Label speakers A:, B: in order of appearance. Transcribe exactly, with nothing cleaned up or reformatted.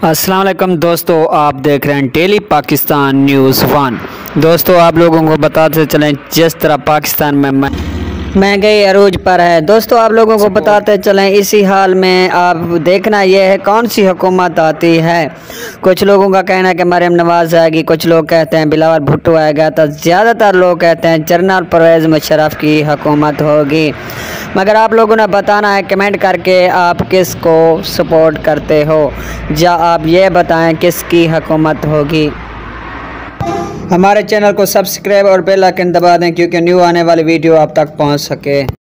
A: अस्सलाम वालेकुम दोस्तों, आप देख रहे हैं डेली पाकिस्तान न्यूज़ वन। दोस्तों आप लोगों को बताते चलें जिस तरह पाकिस्तान में महंगाई अरूज पर है। दोस्तों आप लोगों को बताते चलें इसी हाल में आप देखना यह है कौन सी हुकूमत आती है। कुछ लोगों का कहना है कि मरियम नवाज आएगी, कुछ लोग कहते हैं बिलावल भुट्टो आएगा, तो ज़्यादातर लोग कहते हैं जनरल परवेज़ मुशर्रफ की हुकूमत होगी। मगर आप लोगों ने बताना है कमेंट करके आप किसको सपोर्ट करते हो, या आप ये बताएं किसकी हुकूमत होगी। हमारे चैनल को सब्सक्राइब और बेल आइकन दबा दें क्योंकि न्यू आने वाली वीडियो आप तक पहुंच सके।